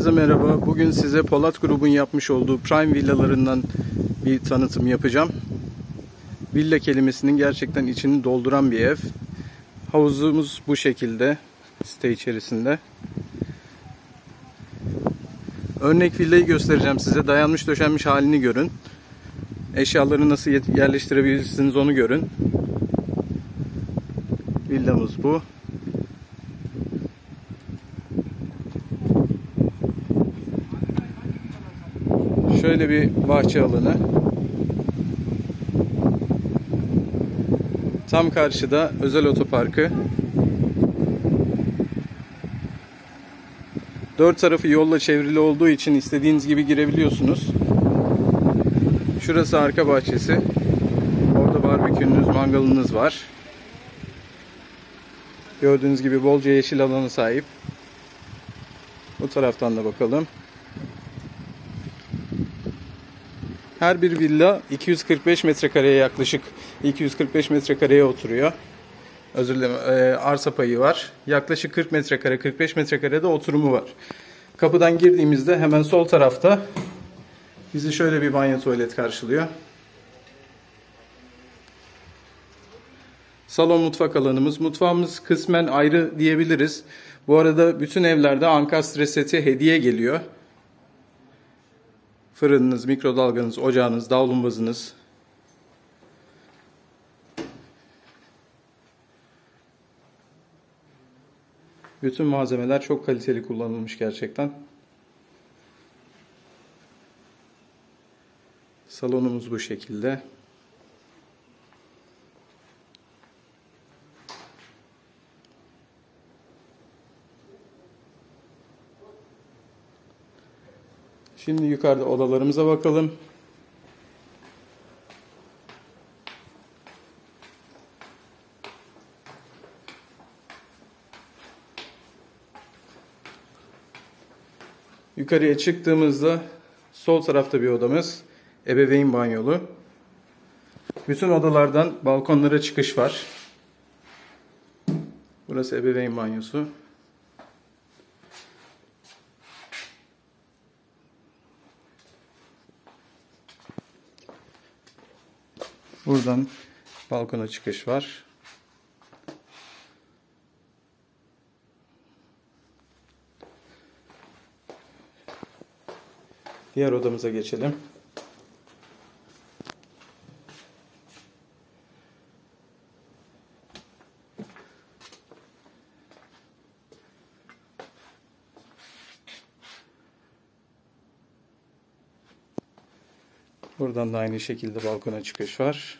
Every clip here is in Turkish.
Herkese merhaba. Bugün size Polat Grubun yapmış olduğu Prime villalarından bir tanıtım yapacağım. Villa kelimesinin gerçekten içini dolduran bir ev. Havuzumuz bu şekilde site içerisinde. Örnek villayı göstereceğim size. Dayanmış döşenmiş halini görün. Eşyaları nasıl yerleştirebilirsiniz onu görün. Villamız bu. Şöyle bir bahçe alanı. Tam karşıda özel otoparkı. Dört tarafı yolla çevrili olduğu için istediğiniz gibi girebiliyorsunuz. Şurası arka bahçesi. Orada barbekününüz, mangalınız var. Gördüğünüz gibi bolca yeşil alana sahip. Bu taraftan da bakalım. Her bir villa 245 metrekareye yaklaşık 245 metrekareye oturuyor. Özür dilerim, arsa payı var. Yaklaşık 40 metrekare, 45 metrekarede oturumu var. Kapıdan girdiğimizde hemen sol tarafta bizi şöyle bir banyo tuvalet karşılıyor. Salon mutfak alanımız. Mutfağımız kısmen ayrı diyebiliriz. Bu arada bütün evlerde ankastre seti hediye geliyor. Fırınınız, mikrodalganız, ocağınız, davlumbazınız. Bütün malzemeler çok kaliteli kullanılmış gerçekten. Salonumuz bu şekilde. Şimdi yukarıda odalarımıza bakalım. Yukarıya çıktığımızda sol tarafta bir odamız. Ebeveyn banyolu. Bütün odalardan balkonlara çıkış var. Burası ebeveyn banyosu. Buradan balkona çıkış var. Diğer odamıza geçelim. Buradan da aynı şekilde balkona çıkış var.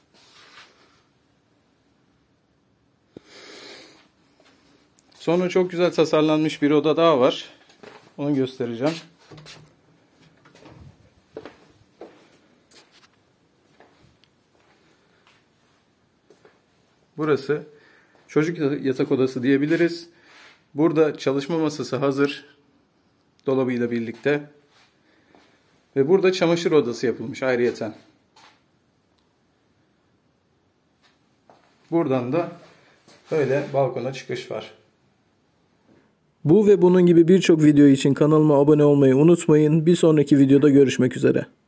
Sonra çok güzel tasarlanmış bir oda daha var. Onu göstereceğim. Burası çocuk yatak odası diyebiliriz. Burada çalışma masası hazır. Dolabıyla birlikte. Ve burada çamaşır odası yapılmış ayrıyeten. Buradan da böyle balkona çıkış var. Bu ve bunun gibi birçok video için kanalıma abone olmayı unutmayın. Bir sonraki videoda görüşmek üzere.